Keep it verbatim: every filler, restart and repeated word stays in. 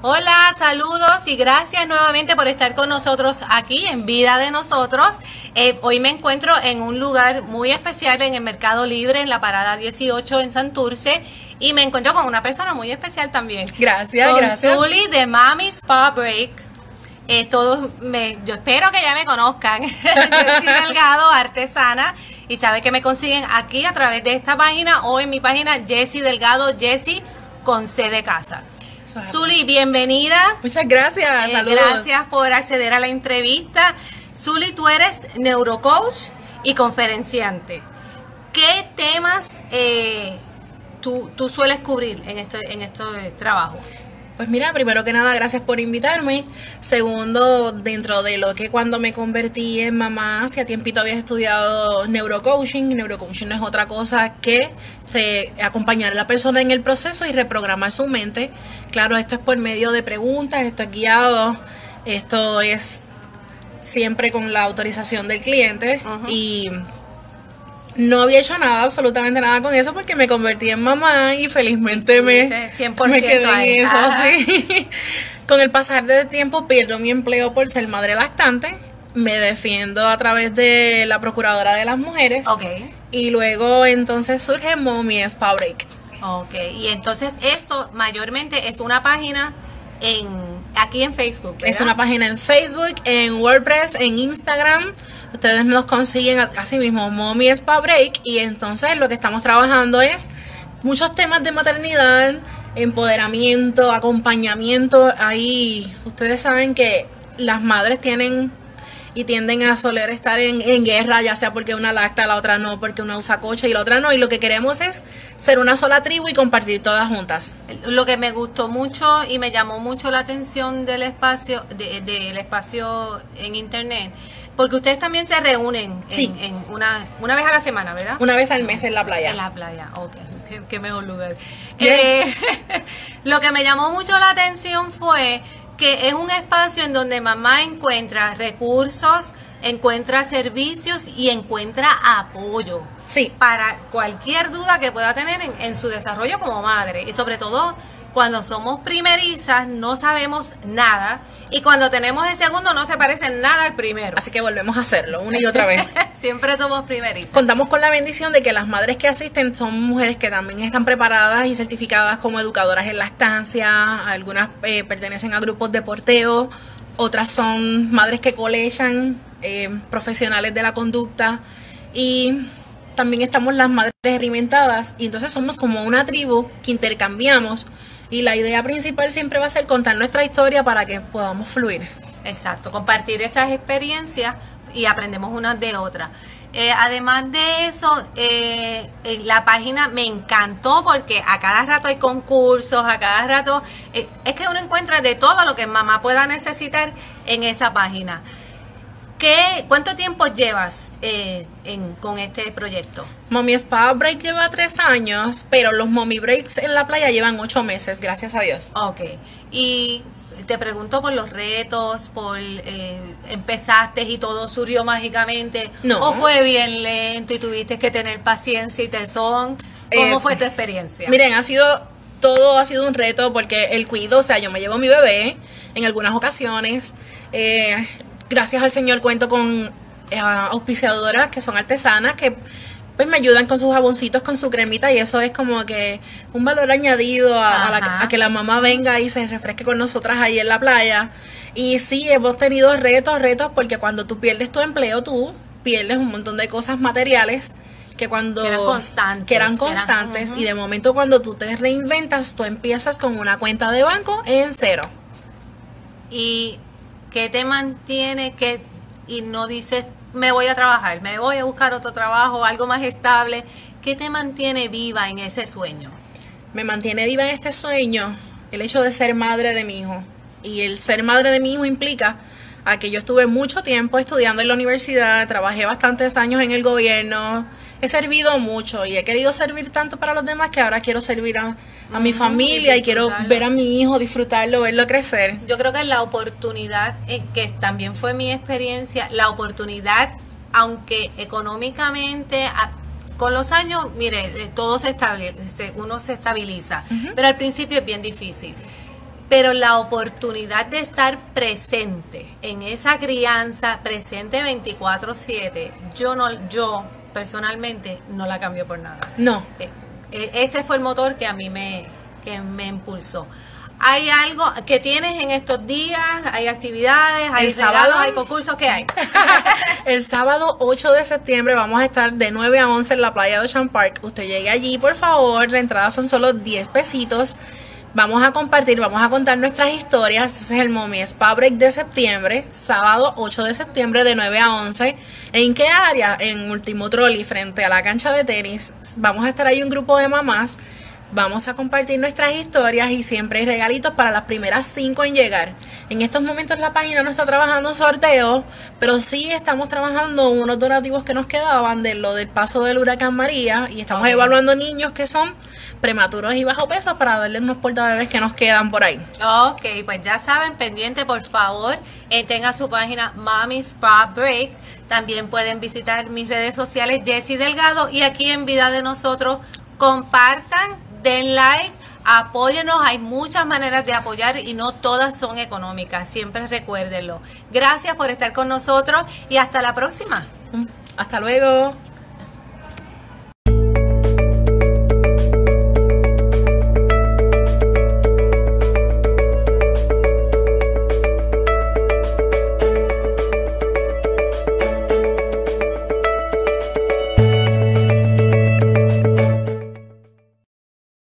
Hola, saludos y gracias nuevamente por estar con nosotros aquí en Vida de Nosotros. Eh, hoy me encuentro en un lugar muy especial en el Mercado Libre, en la Parada dieciocho en Santurce, y me encuentro con una persona muy especial también. Gracias, con gracias. Zuli de Mami Spa Break. Eh, todos me, yo espero que ya me conozcan. Yo soy Delgado, artesana, y sabe que me consiguen aquí a través de esta página o en mi página Jessie Delgado, Jessie con C de casa. Zuli, bienvenida. Muchas gracias. Eh, Saludos. gracias por acceder a la entrevista. Zuli, tú eres neurocoach y conferenciante. ¿Qué temas eh, tú, tú sueles cubrir en este, en este trabajo? Pues mira, primero que nada, gracias por invitarme. Segundo, dentro de lo que cuando me convertí en mamá, hace tiempito había estudiado neurocoaching. Neurocoaching no es otra cosa que re, acompañar a la persona en el proceso y reprogramar su mente. Claro, esto es por medio de preguntas, esto es guiado, esto es siempre con la autorización del cliente. Uh-huh. Y no había hecho nada, absolutamente nada con eso, porque me convertí en mamá y felizmente me, cien por ciento me quedé ahí. en eso, Ajá. sí. Con el pasar del tiempo pierdo mi empleo por ser madre lactante, me defiendo a través de la Procuradora de las Mujeres. Okay. Y luego entonces surge Mami Spa Break. Ok, y entonces eso mayormente es una página en aquí en Facebook, ¿verdad? Es una página en Facebook, en WordPress, en Instagram. Ustedes nos consiguen así mismo Mami Spa Break, y entonces lo que estamos trabajando es muchos temas de maternidad, empoderamiento, acompañamiento. Ahí ustedes saben que las madres tienen y tienden a soler estar en, en guerra, ya sea porque una lacta, la otra no, porque una usa coche y la otra no, y lo que queremos es ser una sola tribu y compartir todas juntas. Lo que me gustó mucho y me llamó mucho la atención del espacio, de, del espacio en internet, porque ustedes también se reúnen sí. en, en una, una vez a la semana, ¿verdad? Una vez al mes en la playa. En la playa, ok, qué, qué mejor lugar. Yes. Eh, lo que me llamó mucho la atención fue que es un espacio en donde mamá encuentra recursos, encuentra servicios y encuentra apoyo. Sí. Para cualquier duda que pueda tener en, en su desarrollo como madre. Y sobre todo, cuando somos primerizas no sabemos nada, y cuando tenemos el segundo no se parece en nada al primero. Así que volvemos a hacerlo una y otra vez. Siempre somos primerizas. Contamos con la bendición de que las madres que asisten son mujeres que también están preparadas y certificadas como educadoras en lactancia. Algunas eh, pertenecen a grupos de porteo, otras son madres que colechan, eh, profesionales de la conducta, y también estamos las madres experimentadas, y entonces somos como una tribu que intercambiamos. Y la idea principal siempre va a ser contar nuestra historia para que podamos fluir. Exacto, compartir esas experiencias y aprendemos unas de otras. Eh, además de eso, eh, la página me encantó porque a cada rato hay concursos, a cada rato... Eh, es que uno encuentra de todo lo que mamá pueda necesitar en esa página. ¿Qué, ¿Cuánto tiempo llevas eh, en, con este proyecto? Mami Spa Break lleva tres años, pero los Mommy Breaks en la playa llevan ocho meses, gracias a Dios. Ok, y te pregunto por los retos, por eh, empezaste y todo surgió mágicamente, no. ¿O fue bien lento y tuviste que tener paciencia y tesón? ¿Cómo eh, fue tu experiencia? Miren, ha sido, todo ha sido un reto, porque el cuido, o sea, yo me llevo a mi bebé en algunas ocasiones, eh... gracias al Señor cuento con eh, auspiciadoras que son artesanas que pues me ayudan con sus jaboncitos, con su cremita, y eso es como que un valor añadido a, a, la, a que la mamá venga y se refresque con nosotras ahí en la playa. Y sí, hemos tenido retos, retos, porque cuando tú pierdes tu empleo, tú pierdes un montón de cosas materiales que cuando que eran constantes, que eran constantes que eran, uh-huh. Y de momento cuando tú te reinventas, tú empiezas con una cuenta de banco en cero. Y ¿qué te mantiene que y no dices me voy a trabajar, me voy a buscar otro trabajo, algo más estable? ¿Qué te mantiene viva en ese sueño? Me mantiene viva en este sueño el hecho de ser madre de mi hijo. Y el ser madre de mi hijo implica a que yo estuve mucho tiempo estudiando en la universidad, trabajé bastantes años en el gobierno, he servido mucho y he querido servir tanto para los demás que ahora quiero servir a, a mi familia y, y quiero ver a mi hijo, disfrutarlo, verlo crecer. Yo creo que la oportunidad, eh, que también fue mi experiencia, la oportunidad, aunque económicamente... A, con los años, mire, todo se estabiliza, uno se estabiliza, uh-huh. Pero al principio es bien difícil. pero la oportunidad de estar presente en esa crianza, presente veinticuatro siete, yo no, yo personalmente no la cambio por nada. No. Eh, eh, ese fue el motor que a mí me, que me impulsó. ¿Hay algo que tienes en estos días? ¿Hay actividades? ¿Hay El regalos? sábado. ¿Hay concursos? ¿Qué hay? El sábado ocho de septiembre vamos a estar de nueve a once en la playa de Ocean Park. Usted llegue allí, por favor. La entrada son solo diez pesitos. Vamos a compartir, vamos a contar nuestras historias. Ese es el Mommy Spa Break de septiembre. Sábado ocho de septiembre de nueve a once. ¿En qué área? En Último Trolley, frente a la cancha de tenis. Vamos a estar ahí un grupo de mamás. Vamos a compartir nuestras historias y siempre hay regalitos para las primeras cinco en llegar. En estos momentos la página no está trabajando sorteos, pero sí estamos trabajando unos donativos que nos quedaban de lo del paso del huracán María y estamos Okay. evaluando niños que son prematuros y bajo peso para darle unos portabebés que nos quedan por ahí. Ok, pues ya saben, pendiente, por favor, eh, tenga su página Mommy Spa Break. También pueden visitar mis redes sociales, Jessie Delgado, y aquí en Vida de Nosotros, compartan, den like, apóyenos. Hay muchas maneras de apoyar y no todas son económicas, siempre recuérdenlo. Gracias por estar con nosotros y hasta la próxima. Hasta luego.